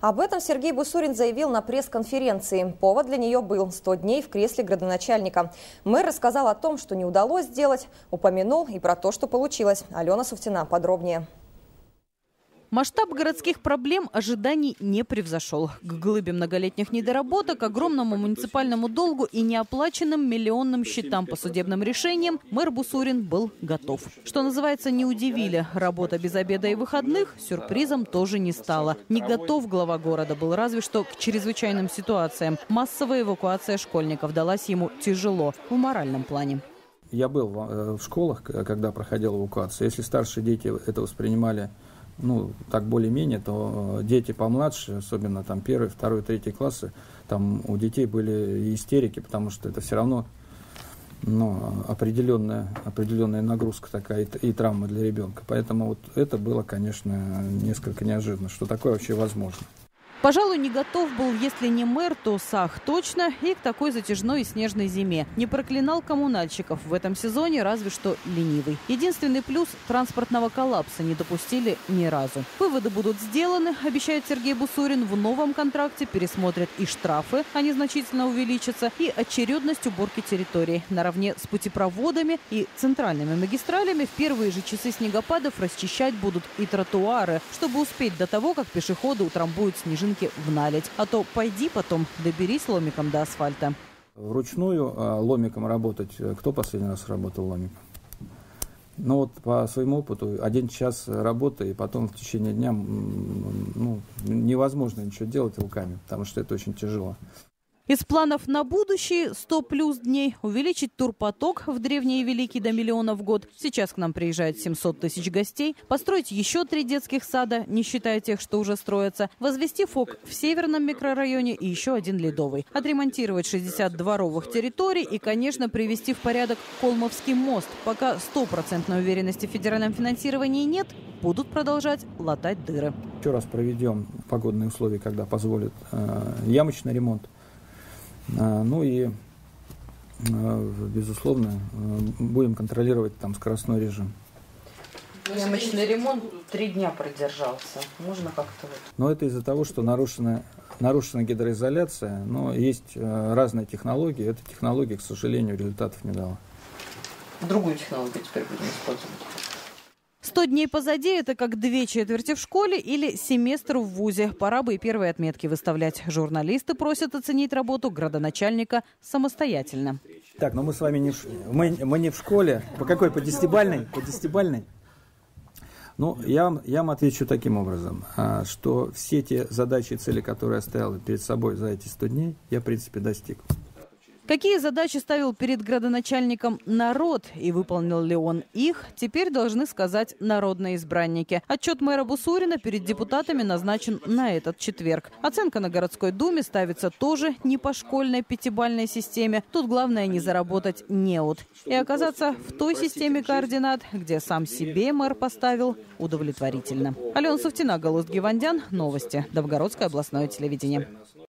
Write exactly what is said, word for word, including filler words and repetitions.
Об этом Сергей Бусурин заявил на пресс-конференции. Повод для нее был сто дней в кресле градоначальника. Мэр рассказал о том, что не удалось сделать, упомянул и про то, что получилось. Алена Суфтина подробнее. Масштаб городских проблем ожиданий не превзошел. К глыбе многолетних недоработок, огромному муниципальному долгу и неоплаченным миллионным счетам по судебным решениям мэр Бусурин был готов. Что называется, не удивили. Работа без обеда и выходных сюрпризом тоже не стала. Не готов глава города был разве что к чрезвычайным ситуациям. Массовая эвакуация школьников далась ему тяжело в моральном плане. Я был в школах, когда проходила эвакуация. Если старшие дети это воспринимали ну, так более-менее, то дети помладше, особенно там первый, второй, третий классы, там у детей были истерики, потому что это все равно ну, определенная, определенная нагрузка такая и, и травма для ребенка. Поэтому вот это было, конечно, несколько неожиданно, что такое вообще возможно. Пожалуй, не готов был, если не мэр, то САХ точно, и к такой затяжной и снежной зиме. Не проклинал коммунальщиков в этом сезоне, разве что ленивый. Единственный плюс – транспортного коллапса не допустили ни разу. Выводы будут сделаны, обещает Сергей Бусурин. В новом контракте пересмотрят и штрафы, они значительно увеличатся, и очередность уборки территории. Наравне с путепроводами и центральными магистралями в первые же часы снегопадов расчищать будут и тротуары, чтобы успеть до того, как пешеходы утрамбуют снежинки в наледь. А то пойди потом, доберись ломиком до асфальта. Вручную ломиком работать, кто последний раз работал ломиком? Ну вот по своему опыту, один час работы, и потом в течение дня ну, невозможно ничего делать руками, потому что это очень тяжело. Из планов на будущее сто плюс дней увеличить турпоток в Древний и Великий до миллиона в год. Сейчас к нам приезжает семьсот тысяч гостей. Построить еще три детских сада, не считая тех, что уже строятся. Возвести ФОК в северном микрорайоне и еще один ледовый. Отремонтировать шестьдесят дворовых территорий и, конечно, привести в порядок Колмовский мост. Пока стопроцентной уверенности в федеральном финансировании нет, будут продолжать латать дыры. Еще раз проведем погодные условия, когда позволят э, ямочный ремонт. Ну и, безусловно, будем контролировать там скоростной режим. Ямочный ремонт три дня продержался. Можно как-то вот. Но это из-за того, что нарушена, нарушена гидроизоляция, но есть разные технологии. Эта технология, к сожалению, результатов не дала. Другую технологию теперь будем использовать. Сто дней позади – это как две четверти в школе или семестр в вузе. Пора бы и первые отметки выставлять. Журналисты просят оценить работу градоначальника самостоятельно. Так, но мы с вами не в, мы, мы не в школе. По какой? По десятибалльной? По десятибалльной? Ну, я вам, я вам отвечу таким образом, что все те задачи и цели, которые я ставил перед собой за эти сто дней, я, в принципе, достиг. Какие задачи ставил перед градоначальником народ и выполнил ли он их, теперь должны сказать народные избранники. Отчет мэра Бусурина перед депутатами назначен на этот четверг. Оценка на городской думе ставится тоже не по школьной пятибалльной системе. Тут главное не заработать неуд и оказаться в той системе координат, где сам себе мэр поставил удовлетворительно. Алена Суфтина, Галуст Гивандян. Новости. Новгородское областное телевидение.